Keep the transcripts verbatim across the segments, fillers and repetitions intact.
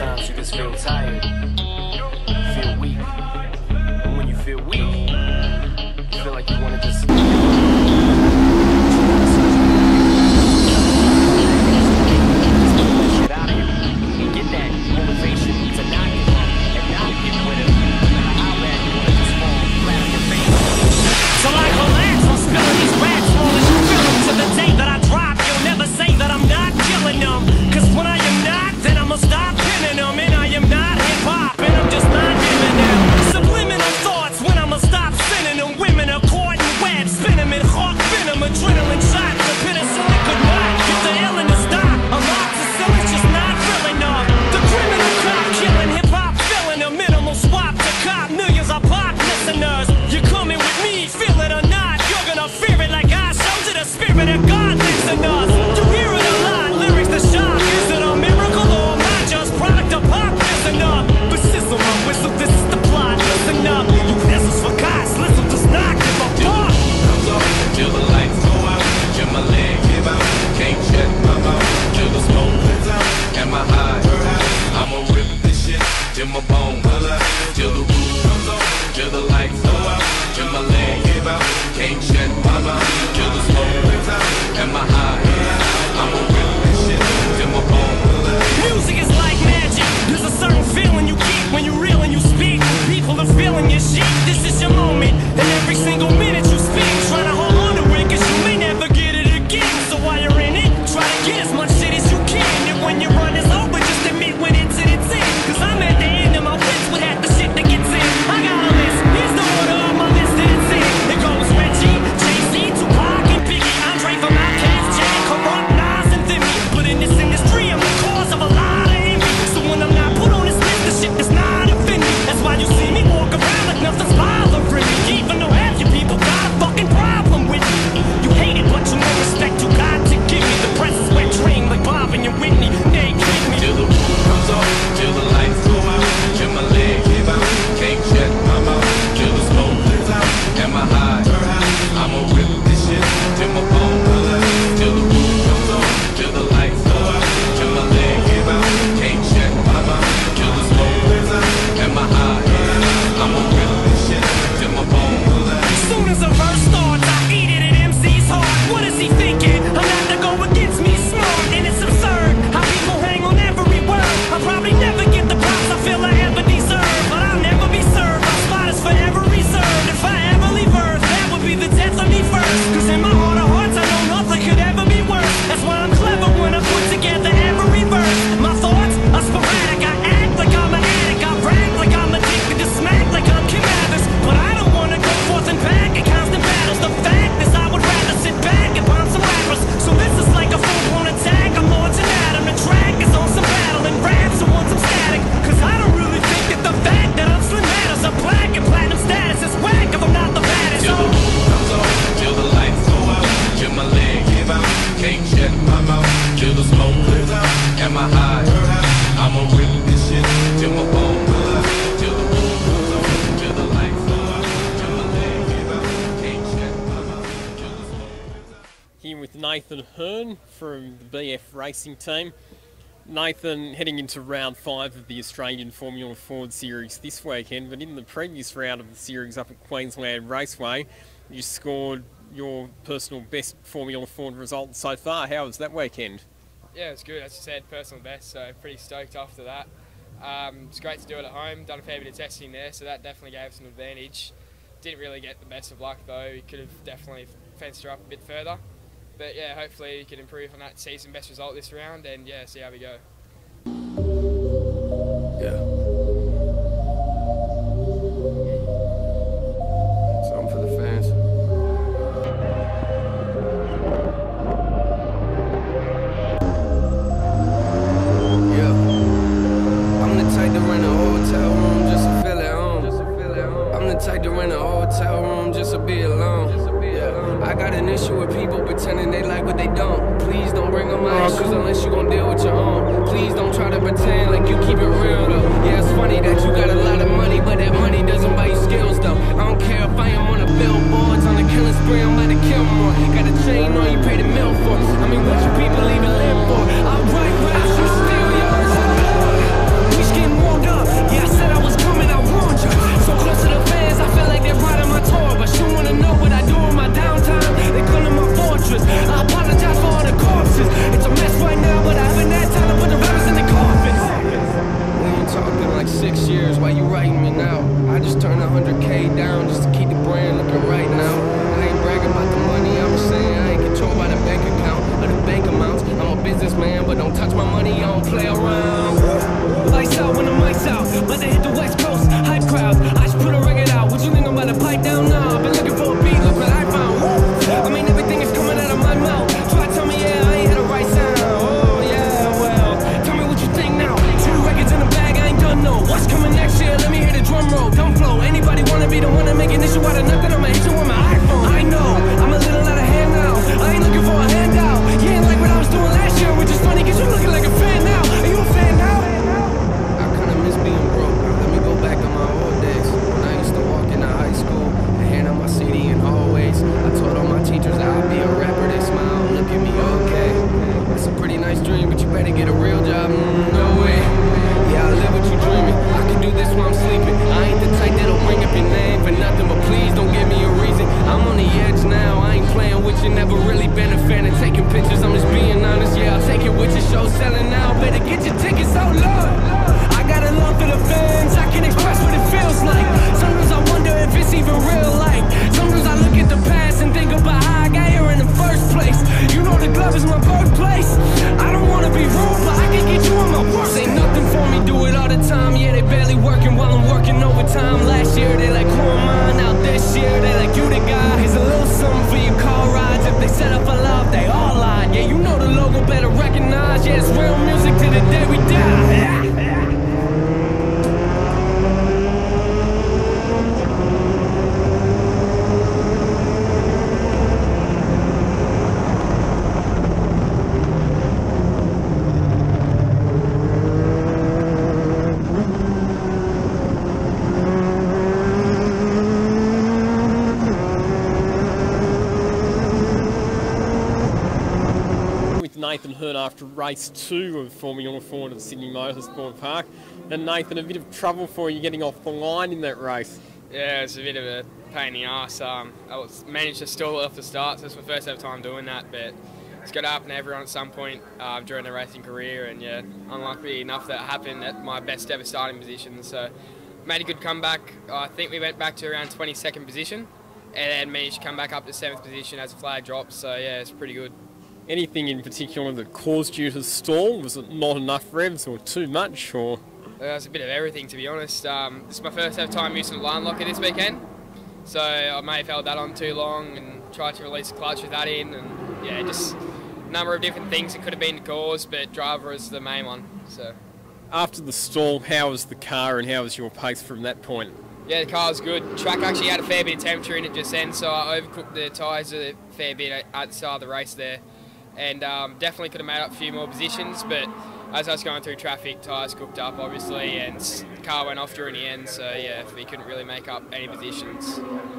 Sometimes you just feel tired, feel weak. And when you feel weak, you feel like you want to just shit out of you and get that motivation to not give up and not get rid of it. No matter how bad you want to just fall flat on your face. So I collapse, I'm spilling these raps, small as you feel them. To the day that I drop, you'll never say that I'm not killing them. Cause when I am not, then I'ma stop pinning them. And I am not hip-hop, and I'm just not giving them subliminal thoughts when I'ma stop sending them. Women are caught in webs, spin them in hawk venom, adrenaline shots, the penicillin could not get the illin to stop. A lot to sell, it's just not real enough. The criminal cop killing hip-hop, filling a minimal swap to cop millions of pop listeners. You're coming with me, feel it or not, you're gonna fear it like I showed you. The spirit of God lives in us. You hear it a lot, lyrics the shock. Is it a miracle or am I just product of pop? Listen up, but sizzle my whistle, this is the plot. Listen up, you vessels for cots, listen, does not give a fuck. Comes on till the lights go out, till my leg give out, can't shut my mouth, till the smoke clears out, and my eye, I'ma rip this shit till my bone, till the roof comes on, till the lights go out, till my leg give out, can't shut my mouth, till the smoke clears out, and my eye, I'ma rip this shit till my bone. Music is like magic. There's a certain feeling you get when you reel and you speak. People are feeling your shit. This is your moment. And every single minute you speak, trying to hold on to it, cause you may never get it again. So while you're in it, try to get as much shit as you can. And when your run is over, just admit when incident's in. Cause I'm at the end of my wits with half the shit that gets in. I got a list. Here's the order of my list that it's in. It goes Reggie, Jay-Z, Tupac, and Biggie, Andre from Outkast, Jay, Corrupt, Nas, and Thermo. But in this industry, I'm the cause of a lot of envy. So when I'm not put on this list, the shit does not offend me. That's why you see me walk around like nothing's bothering me. Even though half you people got a fucking problem with me. You hate it, but you know respect you got to give me. The press is wet dream like Bob and your Whitney. They kick me. Till the roof comes on, till the lights go out, till my leg give out, can't shut my mouth, till the smoke clears out, and my eye, I'ma rip this shit till my bone, till the roof comes on, till the lights go out, till my leg give out, can't shut my mouth, till the smoke clears out, and my eye, I'ma rip this shit till my bone. As soon as a verse starts, I eat it at M C's heart. What is he thinking? I'm not to go against me smart, and it's absurd how people hang on every word. I'll probably never get the props I feel I ever deserve, but I'll never be served. My spot is forever reserved. If I ever leave Earth, that would be the death of me first. Cause in my heart of hearts, I know nothing could ever be worse. That's why I'm clever when I put together every verse. My thoughts are sporadic. I act like I'm an addict. I rap like I'm addicted to smack like I'm Kim Mathers. But I don't wanna go forth and back in constant battles. The fact is I would rather sit back and bomb some rappers. So this is like a full-blown attack. I'm launching at him. The track is on some battle and raps so want some static. Cause I don't really think that the fact that I'm slim matters. A black and platinum status is whack if I'm not the baddest. Till the roof comes on, till the lights go out, till my leg give out, can't shut my mouth, till the smoke clears out, and my eye, I'ma rip this shit till my bone, till the roof comes on, till the lights go out, till my leg give out, can't shut my mouth, till the smoke clears out. Here with Nathan Herne from the B F Racing team. Nathan, heading into round five of the Australian Formula Ford Series this weekend, but in the previous round of the series up at Queensland Raceway, you scored your personal best Formula Ford result so far. How was that weekend? Yeah, it was good. As you said, personal best, so pretty stoked after that. Um, it's great to do it at home. Done a fair bit of testing there, so that definitely gave us an advantage. Didn't really get the best of luck though. We could have definitely fenced her up a bit further. But yeah, hopefully we can improve on that season best result this round and yeah, see how we go. Yeah. Something for the fans. Yeah. I'm the type to rent a hotel room just to feel at home. I'm the type to rent a hotel room just to be alone. Yeah. I got an issue with people pretending they like what they don't. Please don't bring up my issues unless you gon' deal with your own. Please don't try to pretend like you keep it real though. Yeah, it's funny that you got a lot of money, but that money doesn't buy you skills though. I don't care if I am on the billboards, on the killing spree, I'm about to kill more. Got a chain on you, pay the mill for. I mean, what you people even live for? I'll write raps and steal yours. We play around. Lights out when the mic's out, about to hit the West Coast, hype crowd. I just put a record out, what you think I'm about to pipe down now? Been looking for a beat, look what I found. Woo! I mean everything is coming out of my mouth. Try to tell me, yeah, I ain't hit the right sound. Oh yeah, well, tell me what you think now. Two records in the bag, I ain't done no. What's coming next year? Let me hear the drum roll. Dumb flow, anybody wanna be the one to make an issue out of nothing? I'ma hit you with my iPhone. I know, I'm a little out of hand now. I ain't looking for a handout. You ain't like what I was doing last year, which is funny cause you looking like a fan now. Are you a fan now? I kinda miss being broke. Let me go back to my old days when I used to walk into high school and hand out my C D in hallways. I told all my teachers I'll be a rapper. They smile and look at me, okay. It's a pretty nice dream, but you better get a real job. Mm, no way. Yeah, I live what you dreaming. I can do this while I'm sleeping. I ain't the type that'll bring up your name for nothing, but please don't give me a reason. I'm on the edge now. I ain't playing with you. Never really been a fan of taking pictures. I'm just being honest. Yeah, I'll take it with your show selling now. Better get your tickets out, Lord. I got a love for the fans. I can express what it feels like. Sometimes I wonder if it's even real. Like sometimes I look at the past and think about how I got here in the first place. You know the glove is my birthplace. I don't wanna be rude, but I can get you on my worst. Ain't nothing for me, do it all the time. Yeah, they barely working while I'm working overtime. Last year they like, who am I? Now this year they like, you the guy. Here's a little something for your car rides. If they set up for love, they all lied. Yeah, you know the logo, better recognize. Yeah, it's real music to the day we die. Yeah. Nathan Herne after race two of Formula Ford at Sydney Motorsport Park. And Nathan, a bit of trouble for you getting off the line in that race. Yeah, it was a bit of a pain in the arse. Um, I was, managed to stall off the start, so it's my first ever time doing that, but it's got to happen to everyone at some point uh, during their racing career, and yeah, unlucky enough that happened at my best ever starting position. So made a good comeback. I think we went back to around twenty-second position, and then managed to come back up to seventh position as a flag dropped, so yeah, it's pretty good. Anything in particular that caused you to stall? Was it not enough revs or too much? Or it was a bit of everything, to be honest. Um, this is my first ever time using the line locker this weekend, so I may have held that on too long and tried to release the clutch with that in, and yeah, just a number of different things that could have been the cause, but driver was the main one. So after the stall, how was the car and how was your pace from that point? Yeah, the car was good. Track actually had a fair bit of temperature in it just then, so I overcooked the tyres a fair bit at the start of the race there. And um, definitely could have made up a few more positions, but as I was going through traffic, tyres cooked up obviously, and the car went off during the end, so yeah, we couldn't really make up any positions.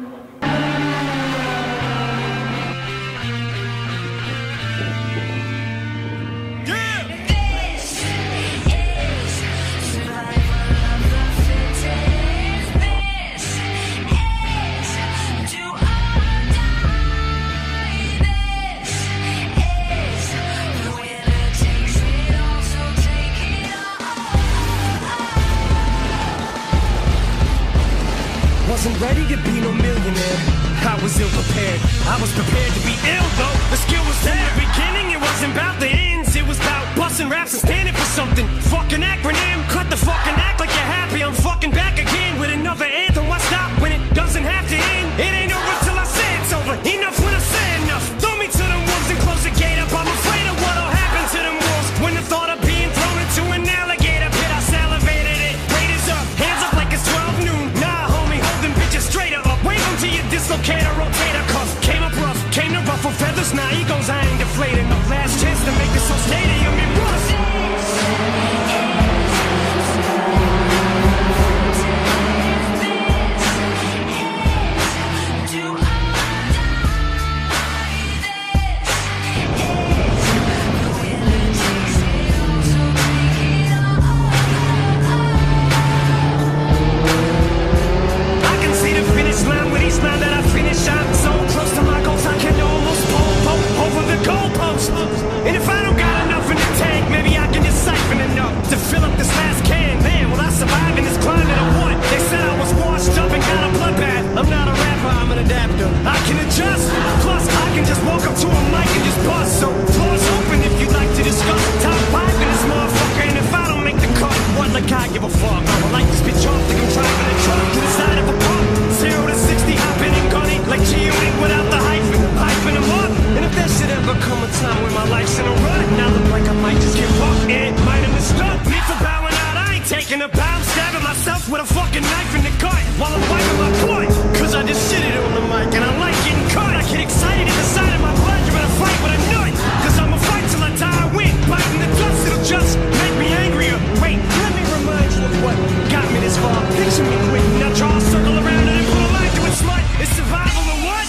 Wasn't ready to be no millionaire. I was ill prepared. I was prepared to be ill though. The skill was there. From the beginning, it wasn't about the ends. It was about busting raps and standing for something. Fucking acronym. Cut the fucking act like you're happy. I'm fucking back again with another anthem. Why stop when it doesn't have to end? It ain't over till I say it's over. Enough when I say enough. Throw me to them wolves and close the gate up. I'm afraid of what'll happen to them wolves when the thought of being thrown into an alligator pit. I salivated it. Raiders up. Hands up like it's twelve noon. Nah, homie, hold them bitches straight up. Wait until you dislocate a rotator cuff. Came up rough, came to ruffle feathers. Nah, egos, I ain't deflated. time when my life's in a rut. Now look like I might just give up. It might have mistook me for bowing out. I ain't taking a bow. I'm stabbing myself with a fucking knife in the gut while I'm wiping my butt. Cause I just sit it on the mic and I like getting cut. I get excited at the sight of my pleasure in a fight with a nut. Cause I'ma fight till I die. I win. Biting the dust, it'll just make me angrier. Wait, let me remind you of what got me this far. Picture me quick. Now draw a circle around it and put a line to it. Smut. It's survival or what?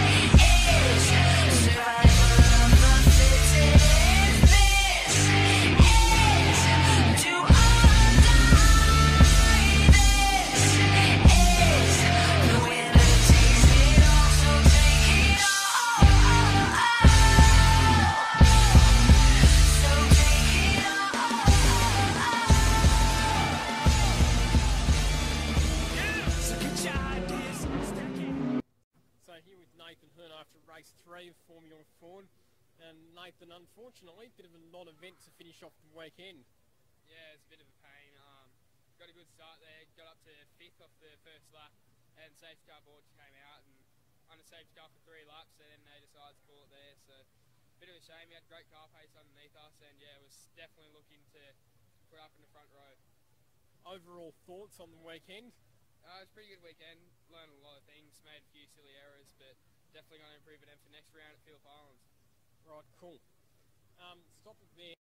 Nathan Herne after race three of Formula Ford. And Nathan, unfortunately, a bit of a non-event to finish off the weekend. Yeah, it's a bit of a pain. Um, got a good start there, got up to fifth off the first lap, and safety car board came out and on a safety car for three laps, and then they decided to call it there. So, a bit of a shame. We had great car pace underneath us, and yeah, was definitely looking to put up in the front row. Overall thoughts on the weekend? Uh, it was a pretty good weekend. Learned a lot of things, made a few silly errors, but definitely going to improve it for next round at Phillip Island. Right, cool. Um, stop it there.